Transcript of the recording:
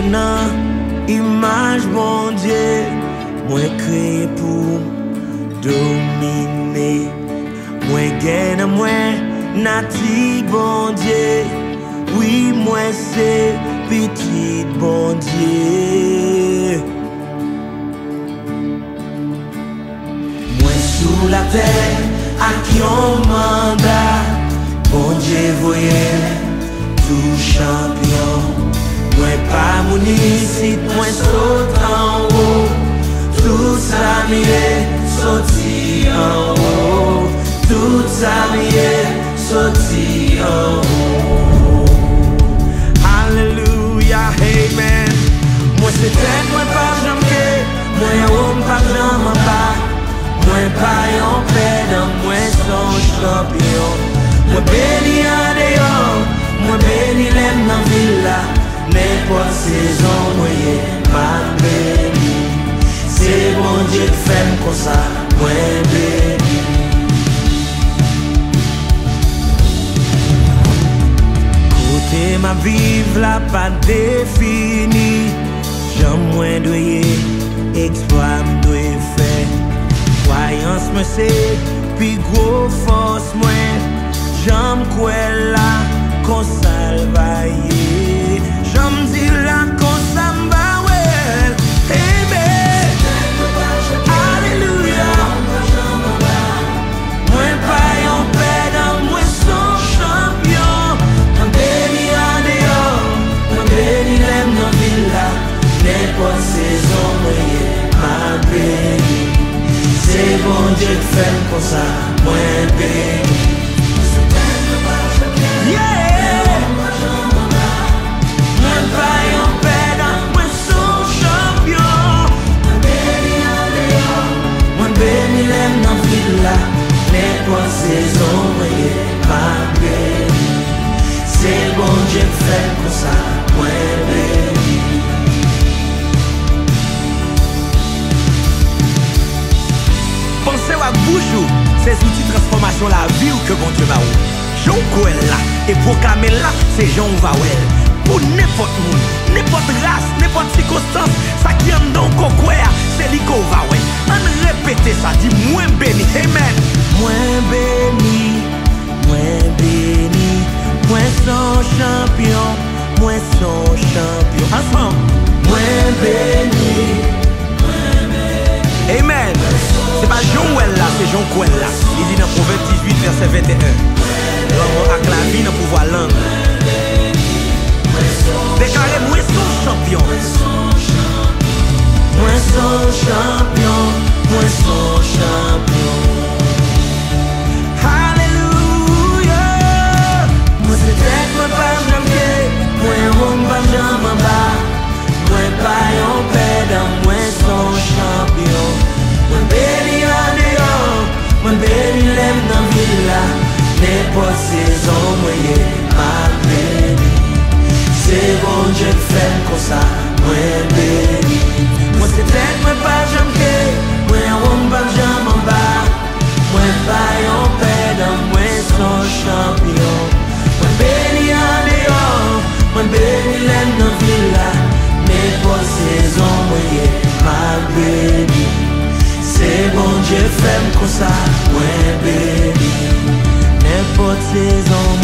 nan image bon Dieu, moi créé pour dominer. Moi gagne moi nati bon Dieu. Oui, moi c'est petit bon Dieu. Moi sous la terre à qui on mandat. Bon Dieu voyait tout champion. Moi pas mon ici, moi saute en haut. Tout ça m'est sorti en haut. Tout ça m'est sorti en haut. Alléluia, amen. Moi c'est tête, moi pas jamais. Moi homme pas jamais pas. Moi pas en peine, moi son champion. Moi béni en dehors, moi béni l'aime dans villa. N'importe saison, moi ma béni. C'est bon Dieu qui fait comme ça, moi béni. Côté ma vive la pas définie. J'aime moins doyer, exploit m'doyer faire. Croyance me c'est, puis gros force moi. J'aime quoi là, qu'on salvaille. J'aime dire là, qu'on s'emballe. Amen. Alléluia. Moi pas en paix dans moi son champion. Moi béni en dehors, moi béni l'aime dans villa. N'importe saison, moi ma béni. C'est bon Dieu qui fait comme ça, moi béni. N'importe saison, ma béni. C'est bon Dieu qui fait comme ça, moi béni. Pensez à bouchou, ces outils de transformation la vie ou que bon Dieu va ou. Jean Coel là, et proclamer là, c'est Jean Vawel. Pour n'importe monde, n'importe race, n'importe circonstance, ça qui aime donc quoi, c'est lui qu'on va ouais. On répète ça, dit moins béni, amen. Moins béni, moins son champion, moins son champion. Ensemble, moins béni, amen. C'est pas Jean-Ouel là, c'est Jean-Coel là. Il dit dans Proverbe 18, verset 21. L'homme a la vie dans le pouvoir langue. Déclarez moi son champion. Moi son champion. Moi son champion. Alléluia. Moi c'est tête, moi pas jamais. Moi homme pas jamais bas. Moi pas en paix dans moi son champion. Moi béni en dehors. Moi béni l'aime dans villa. N'importe saison, moi ma béni. C'est bon Dieu qui fait comme ça, moi béni. Moi c'est tête, moi pas jamais. Moi homme pas jamais en bas. Moi pas en paix dans moi son champion. Moi béni en dehors. Moi béni l'aime dans villa. N'importe saison, moi ma béni. C'est bon Dieu fait comme ça, moi béni. N'importe saison,